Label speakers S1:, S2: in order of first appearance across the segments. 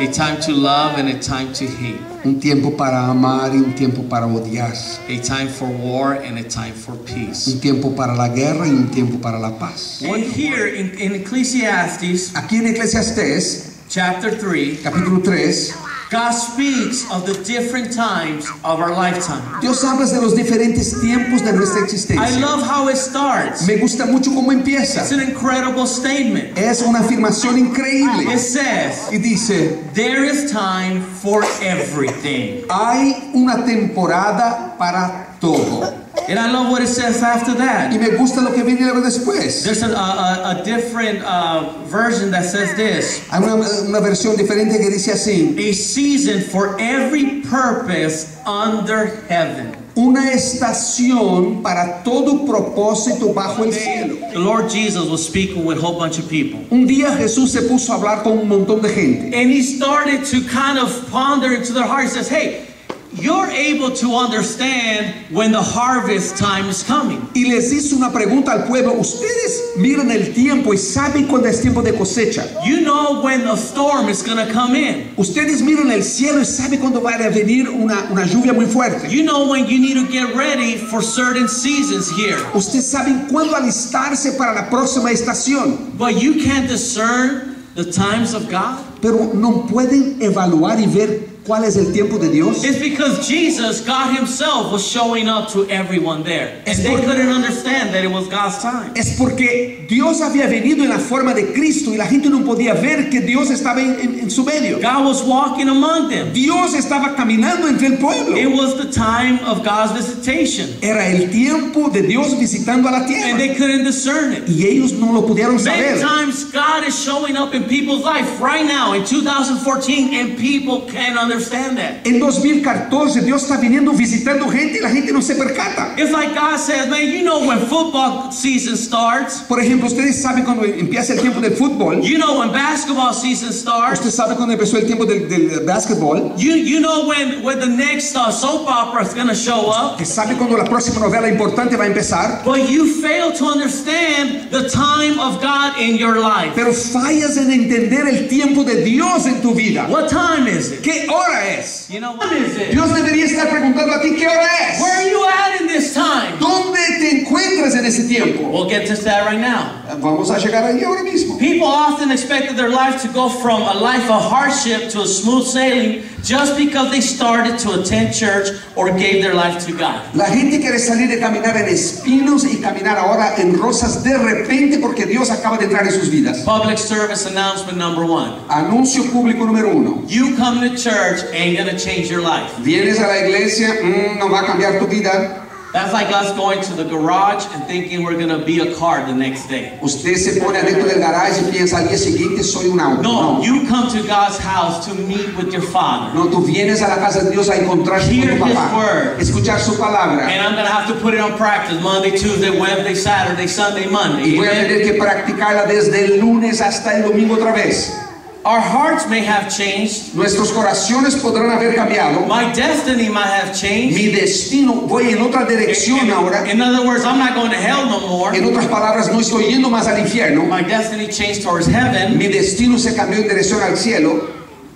S1: A time to love and a time to hate.
S2: Un tiempo para amar y un tiempo para odiar.
S1: A time for war and a time for peace.
S2: Un tiempo para la guerra y un tiempo para la paz.
S1: And here in Ecclesiastes,
S2: Aquí en Eclesiastés,
S1: chapter 3,
S2: capítulo 3,
S1: God speaks of the different times of our lifetime.
S2: Dios habla de los diferentes tiempos de nuestra
S1: I
S2: existencia.
S1: love how it starts.
S2: Me gusta mucho cómo empieza.
S1: It's an incredible statement.
S2: Es una afirmación
S1: It
S2: increíble.
S1: says,
S2: Y dice,
S1: there is time for everything.
S2: hay una temporada para todo.
S1: And I love what it says after that.
S2: Y me gusta lo que viene luego después.
S1: There's a different version that says this.
S2: Hay una versión diferente que dice así:
S1: A season for every purpose under heaven.
S2: una estación para todo propósito bajo el cielo.
S1: The Lord Jesus was speaking with a whole bunch of people.
S2: Un día Jesús se puso a hablar con un montón de gente.
S1: And he started to kind of ponder into their heart. He says, hey, you're able to understand when the harvest time is coming.
S2: Y les hizo una pregunta al pueblo. Ustedes miran el tiempo y saben cuándo es tiempo de cosecha.
S1: You know when a storm is going to come in.
S2: Ustedes miran el cielo y saben cuándo va a venir una lluvia muy fuerte.
S1: You know when you need to get ready for certain seasons here.
S2: Ustedes saben cuándo alistarse para la próxima estación.
S1: But you can't discern the times of God.
S2: Pero no pueden evaluar y ver cuál es el tiempo de Dios.
S1: It's because Jesus, God himself, was showing up to everyone there. And they couldn't understand that it was God's time.
S2: Es porque Dios había venido en la forma de Cristo y la gente no podía ver que Dios estaba en su medio.
S1: God was walking among them.
S2: Dios estaba caminando entre el pueblo.
S1: It was the time of God's visitation.
S2: Era el tiempo de Dios visitando a la
S1: And
S2: tierra.
S1: they couldn't discern it.
S2: Y ellos no lo pudieron
S1: Many
S2: saber.
S1: times God is showing up in people's life right now in 2014 and people can't understand that.
S2: En 2014 Dios está viniendo visitando gente y la gente no se percata.
S1: It's like God says, man, you know when football season starts.
S2: Por ejemplo, ustedes saben cuando empieza el tiempo del fútbol.
S1: You know when basketball season starts.
S2: Usted sabe cuando empezó el tiempo del básquetbol.
S1: You know when the next soap opera is going to show up.
S2: Que sabe cuando la próxima novela importante va a empezar.
S1: But you fail to understand the time of God in your life.
S2: Pero fallas en entender el tiempo de Dios en tu vida.
S1: What time is it?
S2: ¿Qué hora es?
S1: You know, what is it?
S2: Dios debería estar preguntando a ti qué hora es.
S1: Where are you at in this time?
S2: ¿Dónde te encuentras en ese tiempo?
S1: We'll get to that right now.
S2: Vamos a llegar ahí ahora mismo.
S1: People often expected their life to go from a life of hardship to a smooth sailing just because they started to attend church or gave their life to God.
S2: La gente quiere salir de caminar en espinos y caminar ahora en rosas de repente porque Dios acaba de entrar en sus vidas.
S1: Public service announcement number 1.
S2: Anuncio público número 1.
S1: You come to church ain't gonna change your life.
S2: Vienes a la iglesia, no va a cambiar tu vida.
S1: That's like us going to the garage and thinking we're gonna be a car the next day.
S2: Usted se pone adentro del garaje y piensa al día siguiente soy un auto.
S1: No, you come to God's house to meet with your Father.
S2: No, tú vienes a la casa de Dios a encontrarse con
S1: Hear
S2: tu
S1: His
S2: papá.
S1: word.
S2: Escuchar su palabra.
S1: And I'm gonna have to put it on practice Monday, Tuesday, Wednesday, Saturday, Sunday, Monday.
S2: Y voy a
S1: Amen?
S2: tener que practicarla desde el lunes hasta el domingo otra vez.
S1: Our hearts may have changed.
S2: Nuestros corazones podrán haber cambiado.
S1: My destiny might have changed.
S2: Mi destino, voy en otra dirección ahora.
S1: In other words, I'm not going to hell no more.
S2: En otras palabras, no estoy yendo más al infierno.
S1: My destiny changed towards heaven.
S2: Mi destino se cambió en dirección al cielo.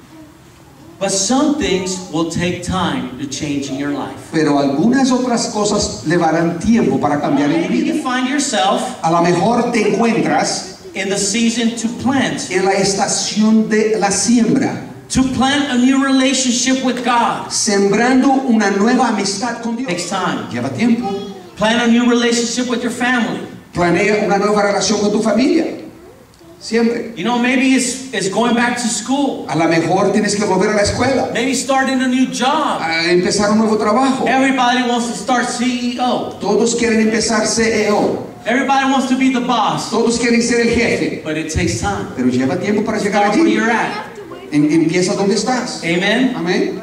S1: But some things will take time to change in your life.
S2: Pero algunas otras cosas llevarán tiempo para cambiar en mi
S1: Maybe
S2: vida.
S1: you find yourself
S2: A lo mejor te encuentras
S1: in the season to plant.
S2: en la estación de la siembra,
S1: To plant a new relationship with God.
S2: sembrando una nueva amistad con Dios.
S1: Takes time.
S2: Lleva tiempo.
S1: Plant a new relationship with your family.
S2: Planea una nueva relación con tu familia. Siempre.
S1: You know, maybe it's going back to school.
S2: A lo mejor tienes que volver a la escuela,
S1: Maybe starting a new job.
S2: a empezar un nuevo trabajo.
S1: Everybody wants to start CEO.
S2: Todos quieren empezar CEO.
S1: Everybody wants to be the boss.
S2: Todos quieren ser el jefe.
S1: But it takes time.
S2: Pero lleva tiempo para llegar
S1: Start where
S2: allí.
S1: you're at.
S2: Empieza donde estás.
S1: Amen.
S2: Amén.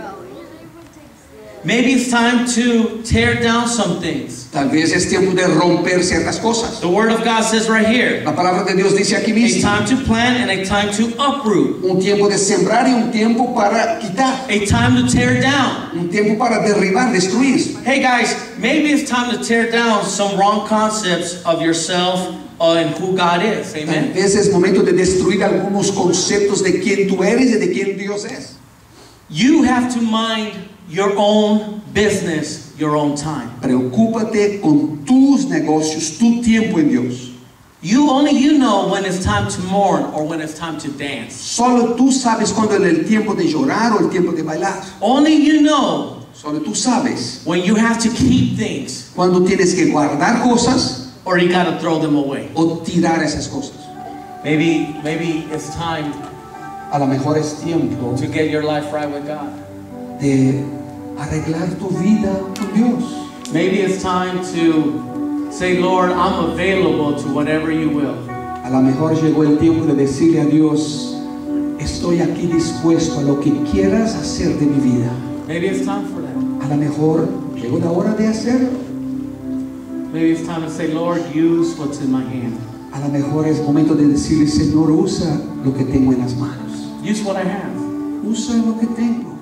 S1: Maybe it's time to tear down some things.
S2: Tal vez es tiempo de romper ciertas cosas.
S1: The Word of God says right here,
S2: La palabra de Dios dice aquí
S1: a
S2: mismo.
S1: time to plant and a time to uproot.
S2: Un tiempo de sembrar y un tiempo para quitar.
S1: A time to tear down.
S2: Un tiempo para derribar, destruir.
S1: Hey guys, maybe it's time to tear down some wrong concepts of yourself and who God is.
S2: Tal
S1: Amen.
S2: vez es momento de destruir algunos conceptos de quién tú eres y de quién Dios es.
S1: You have to mind your own business, your own time.
S2: Preocúpate con tus negocios, tu tiempo en Dios.
S1: Only you know when it's time to mourn or when it's time to dance.
S2: Solo tú sabes cuándo es el tiempo de llorar o el tiempo de bailar.
S1: Only you know
S2: Solo tú sabes
S1: when you have to keep things
S2: cuándo tienes que guardar cosas
S1: or you got to throw them away.
S2: o tirar esas cosas.
S1: Maybe it's time
S2: A lo mejor es tiempo
S1: to get your life right with God.
S2: de arreglar tu vida con Dios.
S1: Maybe it's time to say, Lord, I'm available to whatever you will.
S2: A lo mejor llegó el tiempo de decirle a Dios, estoy aquí dispuesto a lo que quieras hacer de mi vida.
S1: Maybe it's time for that.
S2: A lo mejor llegó la hora de hacerlo.
S1: Maybe it's time to say, Lord, use what's in my hand.
S2: A lo mejor es momento de decirle, Señor, usa lo que tengo en las manos.
S1: Use what I have.
S2: Usa lo que tengo.